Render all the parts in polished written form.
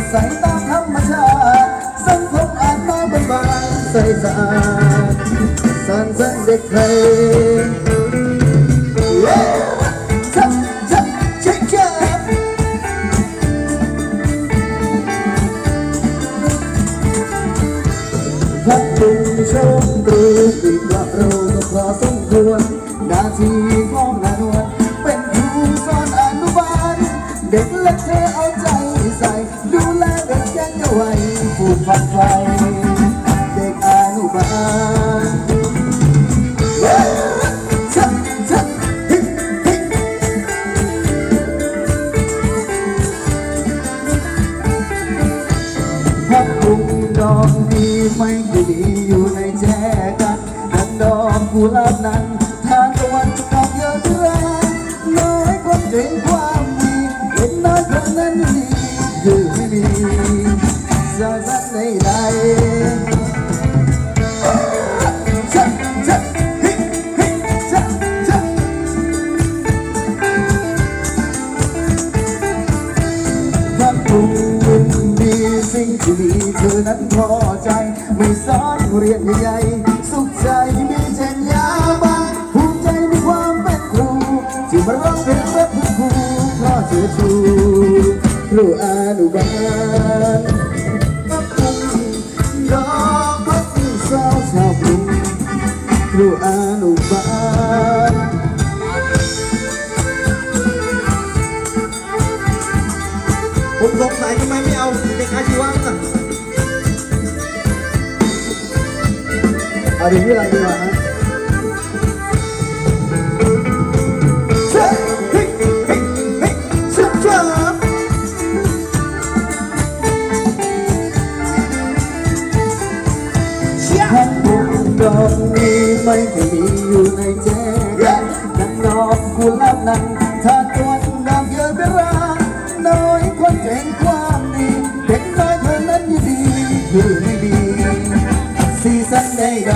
ใสตามธรรมชาติสังคมอาจมาบางใสสะอาดสร้างสรรค์เด็กไทยพักบุญโชคดีปีกว่าเราก็พอสมควรหน้าที่ของนานวลเป็นครูสอนอนุบาลเด็กเล็กเธอเอาใจใส่ดูแลเด็กยังเยาว์วัยผูกพันไฟเด็กอนุบาลพักบุญดอกดีไม่ได้ดีอยู่ในแจกันดังดอกกุหลาบนั้นทานตะวันดอกเยอะเรื่อน้อยคนเห็นความดีเห็นน้อยคนนั้นดีคือไม่มีสาระใดพักบุญดีสิ่งที่มีเธอนั้นพอใจไม่สอนเรียนใหญ่สุขใจมีเช่นยาบ้านภูมิใจในความเป็นครูที่มาร้องเพลงรักครูเพราะเชื่อชูครูอนุบาลพักบุญดอกพักบุญสาวชาวกรุงครูอนุบาลผมสงสัยทำไมไม่เอาเด็กอาชีวะกันเอาดีที่ไรดีกว่าฮะพักบุญดอกนี้ไม่เคยมีอยู่ในแจกันดังดอกกุหลาบนั้นถ้าตัวดอกเยอะไปราน้อยคนเห็นความดีเด็กน้อยเท่านั้นยิ่งดีคือไม่มีสีสันใด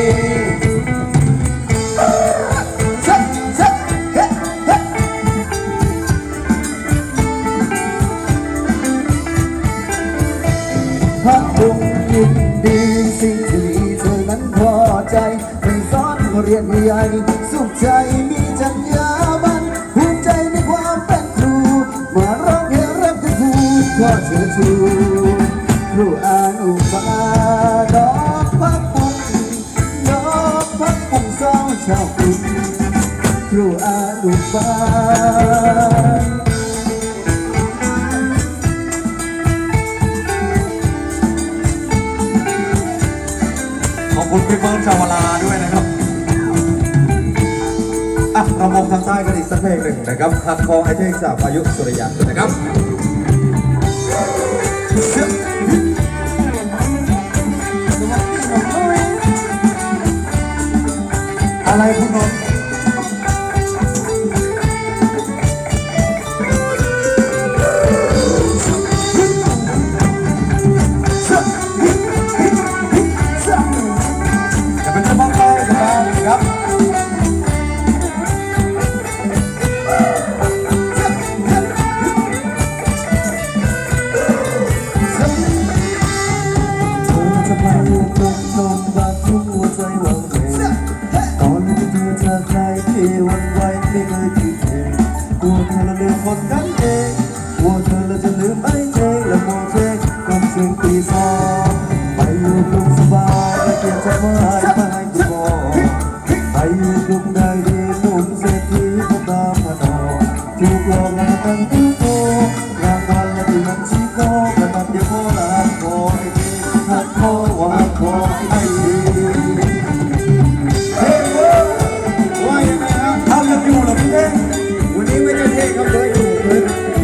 พักบุญยินดีสิ่งที่มีเธอนั้นพอใจไม่สอนเรียนใหญ่สุขใจมีจัญญาบันภูมิใจในความเป็นครูมาร้องเพลงรักครูก็เชื่อชูครูอนุบาลดอกพักบุญดอกพักบุญสาวชาวกรุงครูอนุบาลขอบคุณพี่เบิร์ดชาวลาด้วยนะครับเรามองทางใต้กันอีกสักเพลงหนึ่งนะครับหักคอไอเทคจากพายุสุริยันนะครับอะไรคุณนนท์จะเป็นเจ้าบ้านใต้นะครับวันไว้ไม่เคยคิดเองกลัวเธอละลืมคนนั้นเองกลัวเธอละจะลืมไอ้เองและโมเทความเสียงตีสองไปอยู่กรุงสบายและเกียรติใจมาให้มาให้กูบอกไปอยู่กรุงได้ดีหนุ่มเศรษฐีพบตามพนอถูกหลอกและตั้งตู้โตรางวัลและที่มันชี้โตกระตันเดียวโคลาโคไอ้ดีหักคอว่าคอไอ้ดีอยู่หรอพี่เท่วันนี้ไม่ใช่เท่ครับเลยอยู่เลย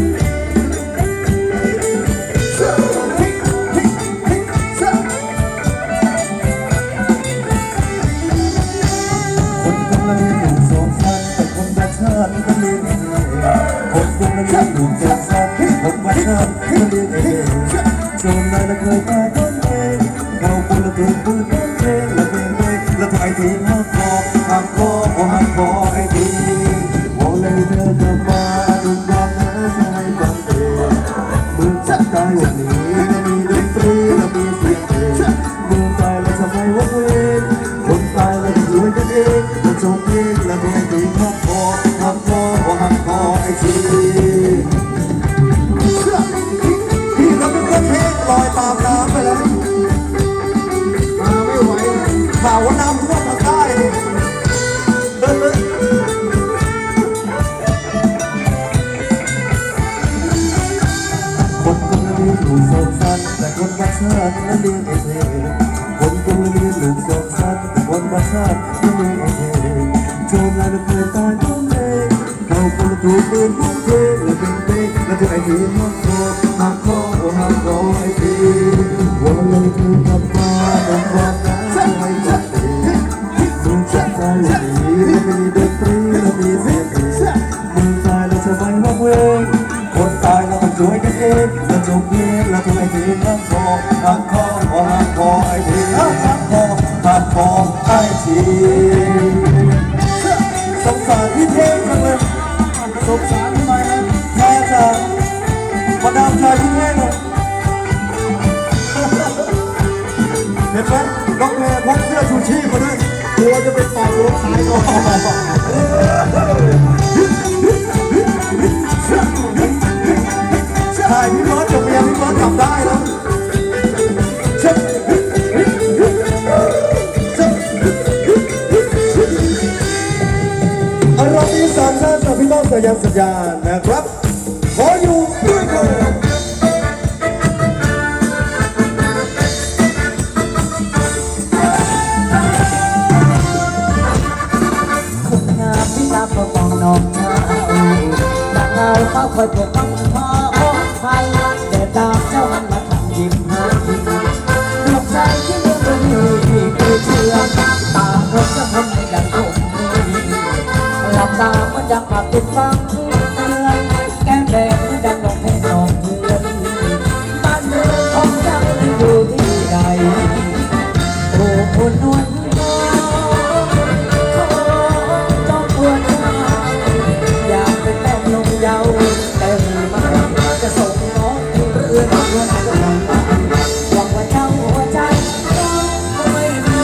คนกำลังเรียนอยู่สองชั้นแต่คนประชาติก็เรียนเองคนกำลังเรียนอยู่สองชั้นคนประชาติก็เรียนเองโจมนายละเคยตายต้นเองเราคนละตัวปืนต้นเองละเพลงเลยละไทยทีหักคอหักคอหักคอไอ้ดีวอลเลยเธอจะมาดุมดำนะจะให้ฟังเพลงมือจับตายวันนี้มีดนตรีและมีเสียงเพลงเมืองตายและทำไมวะเวนคนตายและรวยกันเองและจงเพลงและเพลงดีหักคอหักคอว่าหักคอไอ้ทีพี่เราเป็นคนเพลงลอยตามน้ำไปแล้วมาไม่ไหวข่าวว่าน้ำท่วมทางใต้คนกำลังเรียนลูกโศกสันแต่คนบ้านชาตินั้นเรียนเอเทคนกำลังเรียนลูกโศกสันแต่คนบ้านชาตินั้นเรียนเอเทโจมลายและเคยตายน้องเองเขาคนละถูกปืนพุ่งเทและเป็นเด็กและถึงไอ้ทีหักคอหักคอหักคอไอ้ทีวันเลยเธอกลับมาดังบอกนะให้จับเองมึงจับใจวันนี้และมีดนตรีและมีเสียงเพลงมึงตายแล้วจะไม่วักเวงคนตายแล้วต้องช่วยกันเองแล้วจบเพลงแล้วทำไมถึงหักคอหักคอหักคอไอ้ทีหักคอหักคอไอ้ทีสงสารพี่เท่งจังเลยสงสารทำไมนะแค่จะมาดามใจพี่เท่งเลยเห็นไหมน้องแพรพกเสื้อชูชีพมาด้วยกลัวจะไปตอกรถตายก่อนถ่ายพี่เบิร์ดกับเมียพี่เบิร์ดกลับได้แล้วเรามีสามท่านจากพี่น้องสายันสัญญาณนะครับขออยู่ด้วยกันคุณงามที่ตาประมองน้องเจ้าดังเงาเขาคอยปกป้องพ่อไทยแต่ดาวเจ้ามันมาทำยิ้มให้ดวงใจที่เมื่อวันนี้คือเชื่อตาคนจะทำให้ดังคงหลับตามันดังผักติดฟังเตือนแก้มแดงมันดังดอกเพชรดอกเถื่อนบ้านเมืองของเจ้าอยู่ที่ใดโอ้คนนวลอยากเป็นแม่นมเยาว์แต่ไม่จะส่งน้องที่เรือน้องเรือน้องก็ทำมาหวังว่าเจ้าหัวใจน้องก็ไม่มี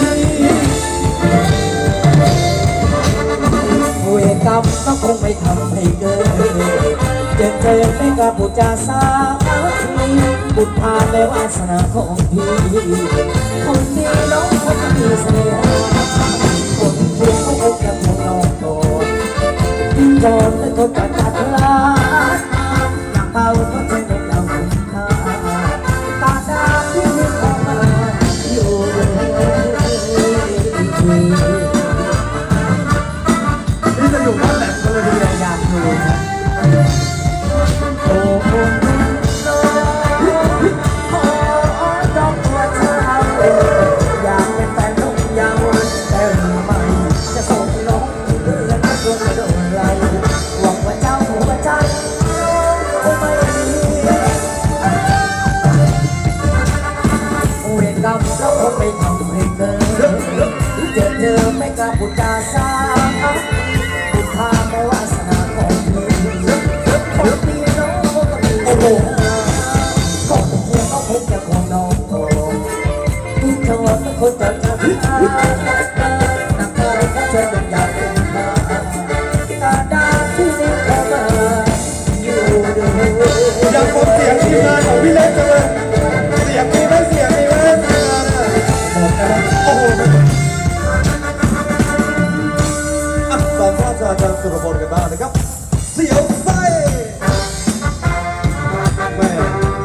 เวรกรรมก็คงไม่ทำให้เกิดเจอไม่กล้าพูดจาสาทีบุญพาในวาสนาของพี่คนดีน้องคงมีเสน่ห์คนเพียงเขาคงจะมองน้องก่อนจนและคนจัดจัดลาอยากเบาก็จะเด็กเราคุณค่าตาดาที่มีความมาอยู่นี่จะอยู่บ้านแหลมกันเลยทีเดียวอยากอยู่นะโอ้โหโอ้ดอกบัวเช้าอยากเป็นแฟนลูกยาวแต่ไม่จะส่งน้องเพื่อนมาชวนมาโดนไล่หวังว่าเจ้าหัวใจคงไม่มีเวรกรรมแล้วคงไม่ทำให้เกิดเจอไม่กล้าพูดจาสาบุญพาไม่วาสนาของพี่คนดีน้องก็มีโอ้โหก็คงเขาคงจะคงน้องโตทุกจังหวะก็คงจะทำนักการก็ช่วยเป็นอยากเป็นมาตาดาที่นี่เขามาอยู่ด้วยอยากฟังเสียงทีมงานของพี่เล็กจังเลยเสียงมีไหมเสียงมีไหมทีมงานอ่ะโอ้โหสามท่านจากอาจารย์สุรพลกันบ้างนะครับเสียวไส้แม่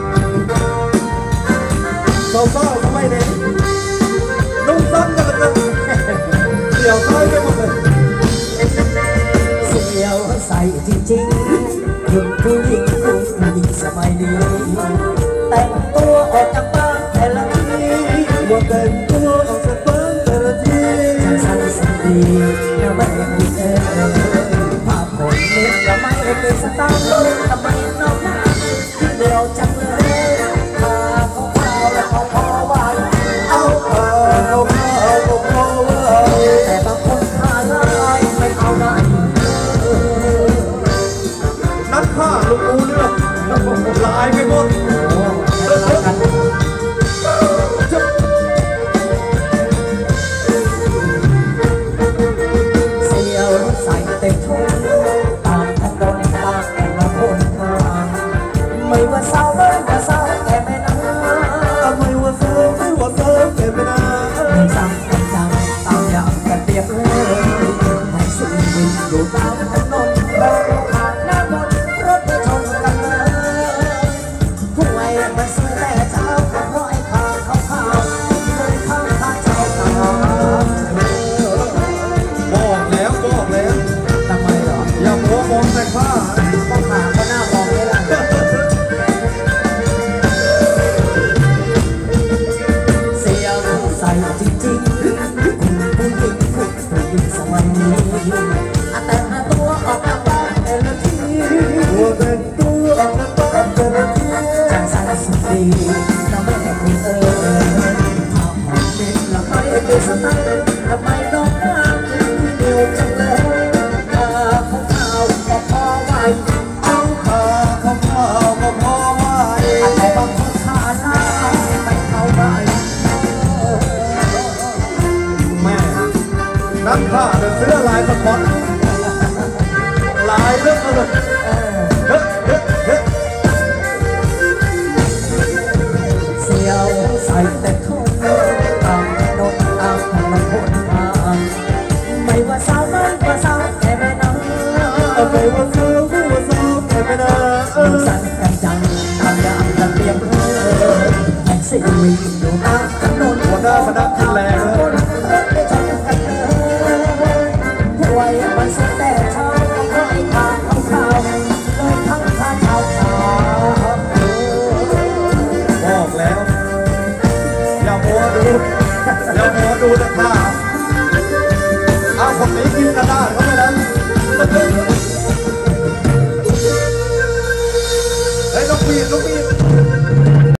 เศร้าๆทำไมเนี่ยนุ่งสั้นกันเลยเสียวไส้ไปหมดเลยเสียวใส่จริงๆคุณผู้หญิงสมัยนี้แต่งตัวออกจากบ้านแต่ละทีว่าแต่งตัวออกจากบ้านแต่ละทีจะใส่สีดีแล้วไม่มีภาพคนเล็กแล้วไม่เป็นสตาร์ทำไมน้องเดียวจังเลยพาเขาพาแล้วเขาพอว่าเอาแต่บางคนพาลายไม่เอาไหนนักฆ่าลูกอูเลือกลายไปหมดว่าเศร้าแก่ไม่นานไม่ว่าเศร้าไม่ว่าเศร้าเก็บไปนานสั่งกันจังตามอย่างกันเปรียบเลยให้สิ่งวิ่งอยู่ตามถนนเราผ่านหน้ามนรถชนกันเลยผู้ไอ้มันซื้อแต่เช้าก็เพราะไอ้ข่าวขาวที่เลยข้างทางเจ้าตาบอกแล้วทำไมเหรออย่ามัวมองแต่ข้าก็ขาก็หน้ามองเลยล่ะเสียวใส่จริงๆคุณผู้หญิงผู้หญิงสมัยนี้แต่งตัวออกจากบ้านแต่ละทีตัวแต่งตัวออกจากบ้านแต่ละทีจังสันสุดดีน้ำแม่คุณเอ๋ยทำให้เป็นละไม่เป็นสไตล์ทำไมน้องน้ำถึงเดียวจังเลยของข่าวก็พอไหวเอาข้าก็พอไหวแต่บางคนขาหน้าไม่เท่าไหร่แม่นักข้าเดินเสื้อลายสปอตลายเลือกเลยเฮ้เฮ้เสียวใส่แต่คนตามถนนตามถนนคนทางไม่ว่าสาวน้อยว่าสาวแก่แม่นางไม่ว่าเศร้าไม่ว่าเศร้าเก็บไปนานสั่นกันจังตามอย่างกันเปรียบเลยแท็กซี่วิ่งอยู่ตามถนนหัวหน้าคณะกินแรงเลยรถไม่ชนกันเลยผู้ไว้มันสุดแต่